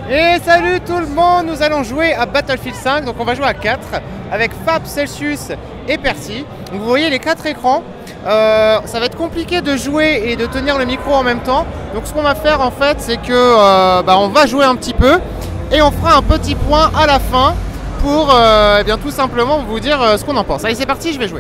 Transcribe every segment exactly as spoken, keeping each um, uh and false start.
Et salut tout le monde, nous allons jouer à Battlefield cinq, donc on va jouer à quatre avec Fab, Celsius et Percy. Donc vous voyez les quatre écrans, euh, ça va être compliqué de jouer et de tenir le micro en même temps. Donc ce qu'on va faire en fait, c'est que euh, bah, on va jouer un petit peu et on fera un petit point à la fin pour euh, eh bien, tout simplement vous dire euh, ce qu'on en pense. Allez c'est parti, je vais jouer.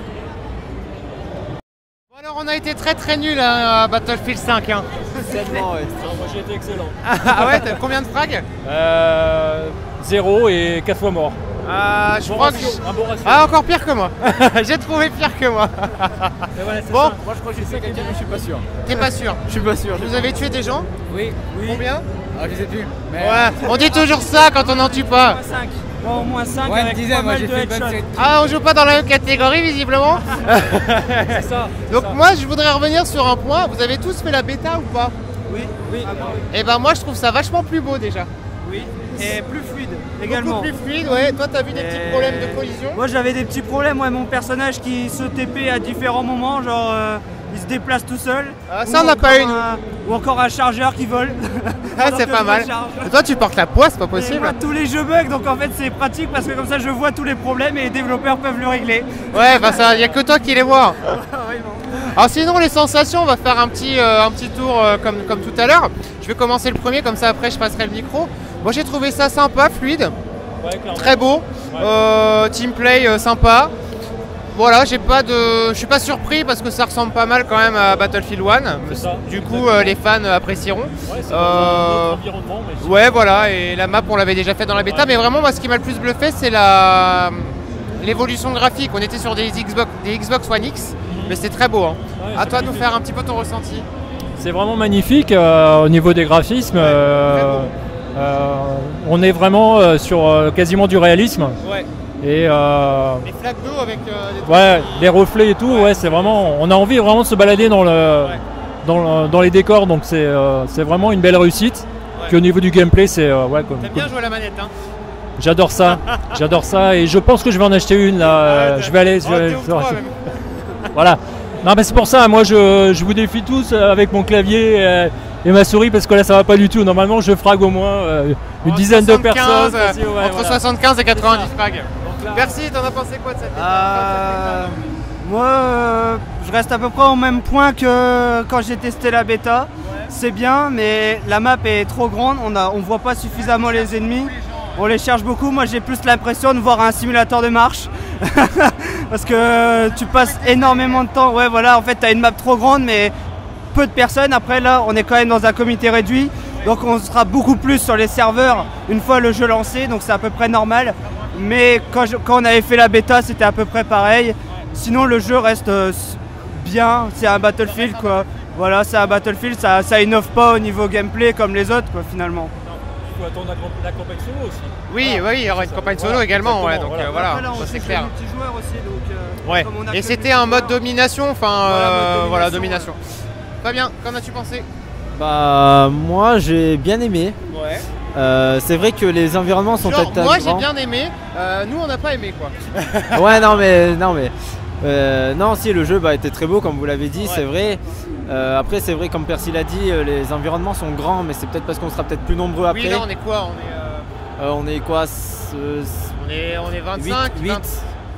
Bon, alors on a été très très nul hein, à Battlefield cinq. Hein. Tellement, ouais. Moi j'ai été excellent. Ah ouais, t'as combien de frags? euh, Zéro et quatre fois mort. Ah, je bon crois ratio, que... un bon ratio. Ah, encore pire que moi. J'ai trouvé pire que moi. Voilà, bon, ça. Moi je crois que j'ai fait quelqu'un, mais je suis pas sûr. T'es pas sûr? Je suis pas sûr. Vous avez tué des gens? Oui. Oui. Combien? Ah, je les ai plus. Mais... Ouais, on dit toujours ça quand on n'en tue pas. cinq. Bon, au moins cinq Ouais, avec disais, pas moi mal j'ai de fait une bonne headshots. set. Ah, on joue pas dans la même catégorie visiblement. C'est ça. Donc ça. moi je voudrais revenir sur un point. Vous avez tous fait la bêta ou pas? Oui, Oui. ah, bah oui. Et ben moi je trouve ça vachement plus beau déjà. Oui. Et plus fluide également. Beaucoup plus fluide, ouais. Toi t'as vu des petits Et- problèmes de collision? Moi j'avais des petits problèmes, ouais, mon personnage qui se T P à différents moments, genre euh, il se déplace tout seul. Ah, ça, Ou on n'a pas encore eu, nous. un- Ou encore un chargeur qui vole. Ah Alors c'est que pas je mal. recharge. Et toi tu portes la poisse, c'est pas Et possible. moi, tous les jeux bug, donc en fait c'est pratique parce que comme ça je vois tous les problèmes et les développeurs peuvent le régler. Ouais, bah ça, y a que toi qui les vois. Alors sinon les sensations, on va faire un petit, euh, un petit tour euh, comme, comme tout à l'heure. Je vais commencer le premier, comme ça après je passerai le micro. Moi j'ai trouvé ça sympa, fluide, Ouais, clairement. très beau, Ouais. euh, team play euh, sympa. Voilà, j'ai pas de, je suis pas surpris parce que ça ressemble pas mal quand même à Battlefield un. C'est ça, Du coup exactement. euh, les fans apprécieront. Ouais, c'est dans Euh, un autre environnement. Mais c'est- Ouais voilà, et la map on l'avait déjà fait dans la bêta, Ouais. mais vraiment moi ce qui m'a le plus bluffé c'est la l'évolution graphique. On était sur des Xbox, des Xbox One X, mais c'est très beau. Hein. Ouais, À c'est toi de nous magnifique. faire un petit peu ton ressenti. C'est vraiment magnifique euh, au niveau des graphismes. euh, très beau. euh, on est vraiment euh, sur euh, quasiment du réalisme. Ouais. Et euh, Les flaques d'eau avec euh, des trucs. ouais, les reflets et tout, ouais, c'est vraiment. On a envie vraiment de se balader dans, le, Ouais. dans, le- dans les décors, donc c'est euh, c'est vraiment une belle réussite. Ouais. Puis au niveau du gameplay, c'est euh, ouais, comme, T'aimes bien jouer à la manette hein? j'adore ça, j'adore ça, et je pense que je vais en acheter une là. euh, Ouais, je vais aller. je oh, vais- deux ou je vais- trois, même. Voilà. Non mais c'est pour ça, moi je, je vous défie tous euh, avec mon clavier euh, et ma souris parce que là ça va pas du tout. Normalement je frag au moins euh, une Entre dizaine de soixante-quinze, personnes. euh, aussi, ouais, entre voilà. soixante-quinze et quatre-vingt-dix frags. Donc là- Merci, t'en as pensé quoi de cette bêta? Euh, moi, euh, je reste à peu près au même point que quand j'ai testé la bêta. C'est bien, mais la map est trop grande, on a, on voit pas suffisamment les ennemis. On les cherche beaucoup. Moi, j'ai plus l'impression de voir un simulateur de marche parce que tu passes énormément de temps. Ouais, voilà. En fait, t'as une map trop grande, mais peu de personnes. Après, là, on est quand même dans un comité réduit, donc on sera beaucoup plus sur les serveurs une fois le jeu lancé. Donc c'est à peu près normal. Mais quand, je- quand on avait fait la bêta, c'était à peu près pareil. Sinon, le jeu reste euh, s- bien. C'est un Battlefield, quoi. Voilà, c'est un Battlefield. Ça, ça innove pas au niveau gameplay comme les autres, quoi, finalement. Il faut attendre la, camp- la campagne solo aussi. Oui, oui, il y aura une campagne solo également, ouais, donc Exactement, euh, voilà, Après, là, on ça c'est joue clair. sur multijoueur aussi, donc, euh, Ouais, comme on a et que c'était un mode multijoueur. domination, enfin Voilà, euh, mode voilà, domination, domination. Fabien, qu'en as-tu pensé? Bah moi j'ai bien aimé. Ouais. Euh, c'est vrai que les environnements sont Genre, peut-être moi j'ai grands. bien aimé, euh, nous on n'a pas aimé quoi. Ouais non mais non mais euh, non si le jeu bah, était très beau comme vous l'avez dit, Ouais. c'est vrai. Euh, après c'est vrai comme Percy l'a dit, euh, les environnements sont grands mais c'est peut-être parce qu'on sera peut-être plus nombreux après. Oui, là on est quoi? On est, euh, Euh, on est quoi ce- on est, on est huit, vingt-cinq, huit, vingt,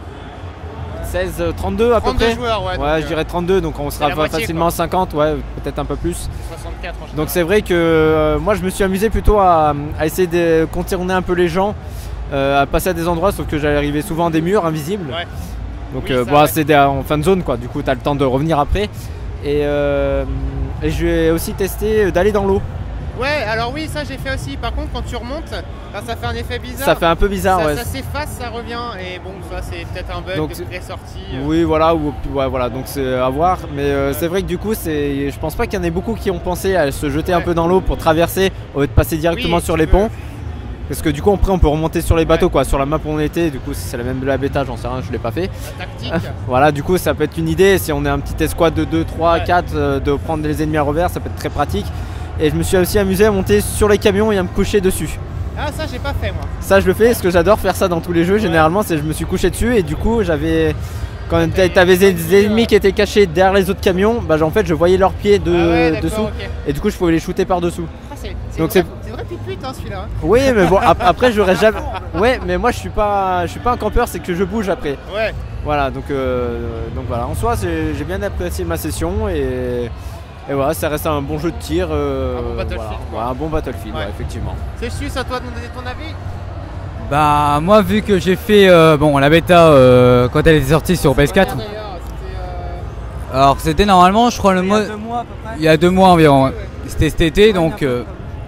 seize, euh, trente-deux à peu trente-deux près. joueurs, ouais. Ouais, donc, je euh, dirais trente-deux donc on sera la moitié, facilement quoi. cinquante, ouais peut-être un peu plus. soixante-quatre en général. Donc c'est vrai que euh, moi je me suis amusé plutôt à, à essayer de contourner un peu les gens, euh, à passer à des endroits sauf que j'allais arriver souvent à des murs invisibles. Ouais. Donc Oui, euh, ça, bon, ouais. c'est des- en fin de zone quoi, du coup tu as le temps de revenir après. Et, euh, et je vais aussi tester d'aller dans l'eau. Ouais, alors oui, ça j'ai fait aussi. Par contre, quand tu remontes, là, ça fait un effet bizarre. Ça fait un peu bizarre, ça, ouais. ça s'efface, ça revient. Et bon, ça c'est peut-être un bug Donc, de c'est- pré-sortie. euh. Oui voilà, ou, ouais, voilà donc c'est à voir. Mais euh, c'est vrai que du coup c'est, je pense pas qu'il y en ait beaucoup qui ont pensé à se jeter un Ouais. peu dans l'eau pour traverser au lieu de passer directement Oui, sur tu les peux. ponts. Parce que du coup après on peut remonter sur les bateaux Ouais. quoi, sur la map où on était, du coup c'est la même de la bêta, j'en sais rien, je l'ai pas fait. La tactique. Voilà, du coup ça peut être une idée, si on est un petit escouade de deux, trois, Ouais. quatre, euh, de prendre les ennemis à revers, ça peut être très pratique. Et je me suis aussi amusé à monter sur les camions et à me coucher dessus. Ah, ça j'ai pas fait moi. Ça je le fais parce que j'adore faire ça dans tous les jeux, généralement c'est je me suis couché dessus et du coup j'avais... Quand t'avais- t'avais des t'avais ennemis vu, qui étaient cachés derrière les autres camions, bah en fait je voyais leurs pieds de, Ah ouais, d'accord, dessous ok. et du coup je pouvais les shooter par dessous. Ah, c'est c'est Donc vrai, c'est- c'est vrai tout de suite hein, celui-là. Hein. Oui, mais bon, ap après, j'aurais jamais. Ouais, mais moi, je suis pas, je suis pas un campeur, c'est que je bouge après. Ouais. Voilà, donc, euh, donc voilà. En soi, j'ai bien apprécié ma session et, et voilà, ça reste un bon jeu de tir. Euh, un bon Battlefield. Voilà, Quoi. Ouais, un bon Battlefield, ouais. Ouais, effectivement. Celsius, à toi de nous donner ton avis. Bah moi vu que j'ai fait euh, bon la bêta euh, quand elle était sortie sur P S quatre. Alors c'était normalement je crois le mois. Il y a deux mois à peu près. Il y a deux mois environ. Ouais. C'était cet été donc. Euh,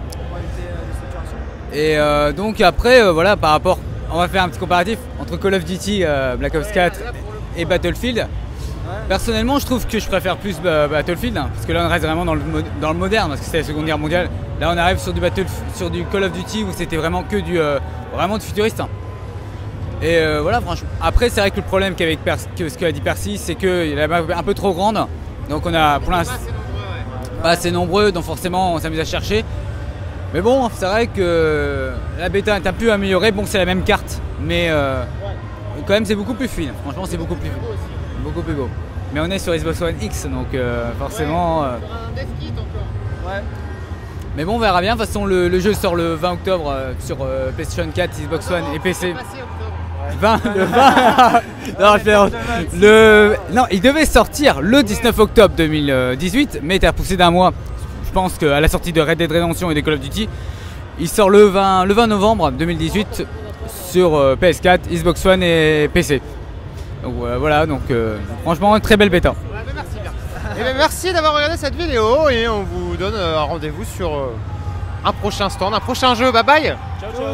et euh, donc après euh, voilà par rapport, on va faire un petit comparatif entre Call of Duty, euh, Black Ops quatre et Battlefield. Personnellement je trouve que je préfère plus bah, Battlefield hein, parce que là on reste vraiment dans le, dans le moderne parce que c'était la Seconde Guerre mondiale. Là on arrive sur du, Battle, sur du Call of Duty où c'était vraiment que du euh, vraiment de futuriste. Hein. Et euh, voilà franchement. Après c'est vrai que le problème qu'avec que ce qu'a dit Percy c'est qu'il est un peu trop grande. Donc on a pour l'instant pas assez nombreux donc forcément on s'amuse à chercher. Mais bon c'est vrai que la bêta est un peu améliorée. Bon c'est la même carte mais euh, quand même c'est beaucoup plus fluide. Franchement c'est beaucoup plus beaucoup plus beau. Mais on est sur Xbox One X donc euh, forcément. Ouais, euh... un dev kit encore. Ouais. Mais bon on verra bien. De toute façon le, le jeu sort le vingt octobre euh, sur euh, PlayStation quatre, Xbox One et P C. vingt, le vingt non, le, non, il devait sortir le dix-neuf octobre deux mille dix-huit, mais il a repoussé d'un mois. Je pense qu'à la sortie de Red Dead Redemption et de Call of Duty, il sort le vingt, le vingt novembre deux mille dix-huit sur euh, P S quatre, Xbox One et P C. Donc euh, voilà, donc euh, franchement une très belle bêta. Ouais, bah, merci bien. Et ben, merci d'avoir regardé cette vidéo et on vous donne euh, un rendez-vous sur euh, un prochain stand, un prochain jeu. Bye bye. Ciao, ciao.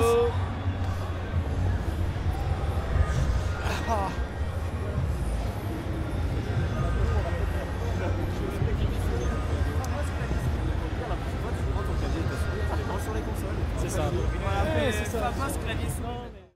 C'est ça. Voilà, après, c'est ça.